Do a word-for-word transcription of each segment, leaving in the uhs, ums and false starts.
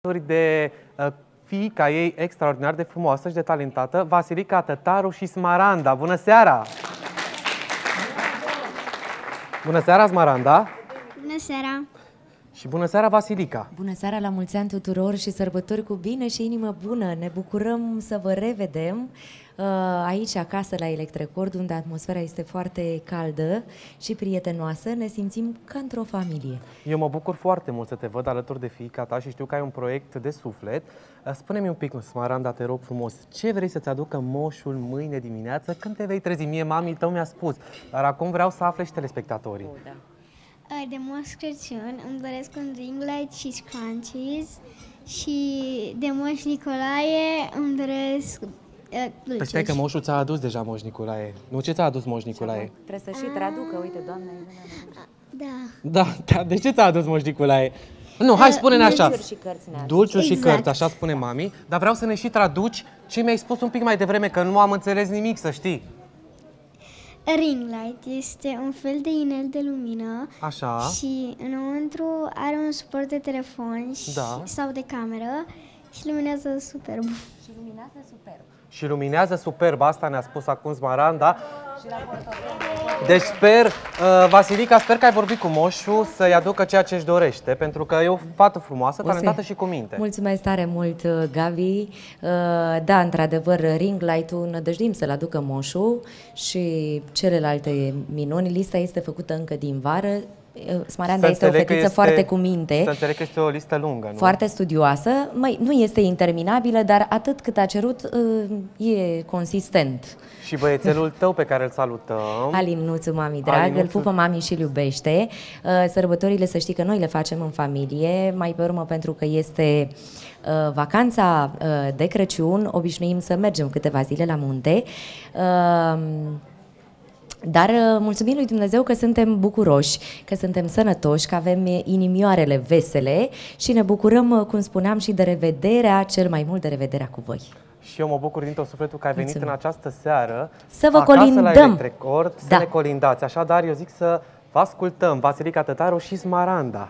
de uh, fiica ei extraordinar de frumoasă și de talentată, Vasilica Tătaru și Smaranda. Bună seara! Bună seara, Smaranda! Bună seara! Și bună seara, Vasilica! Bună seara, la mulți ani tuturor și sărbători cu bine și inimă bună! Ne bucurăm să vă revedem aici, acasă, la Electrecord, unde atmosfera este foarte caldă și prietenoasă. Ne simțim ca într-o familie. Eu mă bucur foarte mult să te văd alături de fiica ta și știu că ai un proiect de suflet. Spune-mi un pic, Smaranda, te rog frumos, ce vrei să-ți aducă moșul mâine dimineață când te vei trezi? Mie, mami tău mi-a spus, dar acum vreau să afle și telespectatorii. Oh, da. De Moș Crăciun îmi doresc un ring light și scrunchies și de Moș Nicolae îmi doresc uh, Păi stai că moșul ți-a adus deja, Moș Nicolae. Nu, ce ți-a adus Moș Nicolae? Trebuie să și traducă, uite, doamna Da. Da, da, de ce ți-a adus Moș Nicolae? Nu, hai, spune-ne așa. Dulciuri și cărți ne-a adus. Dulciuri și Exact. cărți, așa spune mami. Dar vreau să ne și traduci ce mi-ai spus un pic mai devreme, că nu am înțeles nimic, să știi. Ring light este un fel de inel de lumină. Așa. Și înăuntru are un suport de telefon și, Da. sau de cameră și luminează superb. Și luminează superb. Și luminează superb, asta ne-a spus acum Smaranda. Deci sper, uh, Vasilica, sper că ai vorbit cu moșul să-i aducă ceea ce își dorește, pentru că e o fată frumoasă, talentată și cu minte. Mulțumesc tare mult, Gabi. Uh, Da, într-adevăr, ring light-ul nădăjduim să-l aducă moșul și celelalte minuni. Lista este făcută încă din vară. Smaranda este o fetiță este, foarte cu minte. Să înțeleg că este o listă lungă, nu? Foarte studioasă. Măi, nu este interminabilă, dar atât cât a cerut e consistent. Și băiețelul tău pe care îl salutăm. Alinuțu, mami drag, Alinuțu. îl pupă mami și îl iubește. Sărbătorile, să știi că noi le facem în familie, mai pe urmă pentru că este vacanța de Crăciun, obișnuim să mergem câteva zile la munte. Dar mulțumim lui Dumnezeu că suntem bucuroși, că suntem sănătoși, că avem inimioarele vesele și ne bucurăm, cum spuneam, și de revederea, cel mai mult de revederea cu voi. Și eu mă bucur din tot sufletul că ai venit Mulțumim. în această seară Să vă acasă colindăm. la Electrecord, să Da. ne colindați. Așadar, eu zic să vă ascultăm Vasilica Tătaru și Smaranda.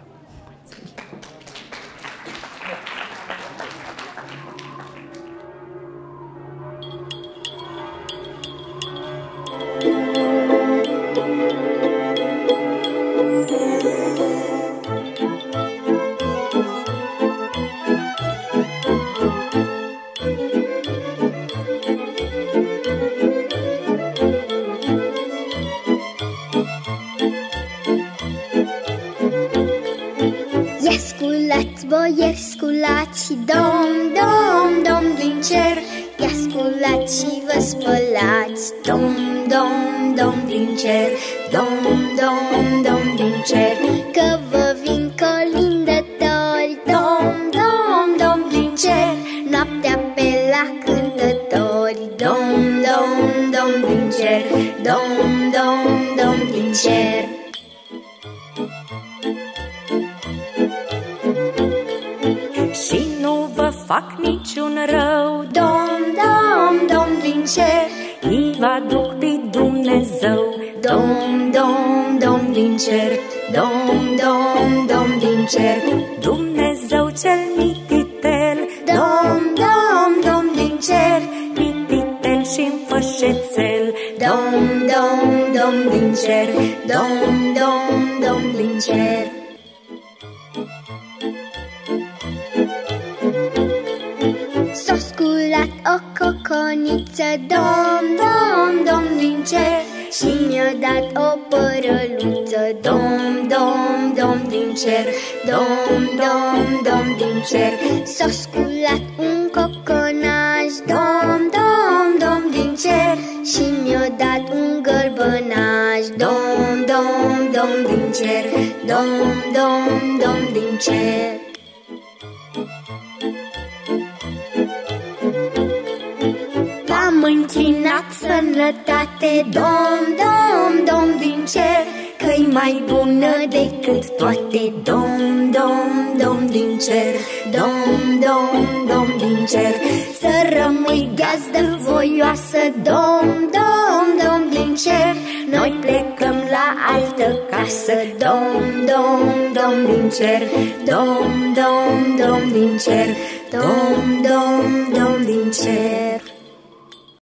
Ia sculați, boieri, sculați și dom, dom, dom din cer. Ia sculați și vă spălați, dom, dom, dom din cer. Dom, dom, dom din cer. Că vă vin colindători, dom, dom, dom din cer. Noaptea pe la cântători, dom, dom, dom din cer. Dom, dom, dom din cer. Și nu vă fac niciun rău, Dom, dom, dom din cer. îi vă aduc pe Dumnezeu. Dom, dom, dom din cer. Dom, dom, dom din cer. Dumnezeu cel mititel, Dom, dom, dom din cer. mititel și înfășețel. Dom, dom, dom din cer. Dom, dom, dom din cer. S-a sculat o coconiță, dom, dom, dom din cer. Și mi-a dat o părăluță, dom, dom, dom din cer. Dom, dom, dom din cer. S-a sculat un coconaj, dom, dom, dom din cer. Și mi-a dat un gălbănaj, dom, dom, dom din cer. Dom, dom, dom din cer. Am închinat sănătate, Dom, dom, dom din cer. că-i mai bună decât toate. Dom, dom, dom din cer. Dom, dom, dom din cer. Să rămâi gazdă voioasă, dom, dom, dom din din cer. Noi plecăm la altă casă, dom, dom, dom din cer. Dom, dom, dom din cer. Dom, dom, dom din cer.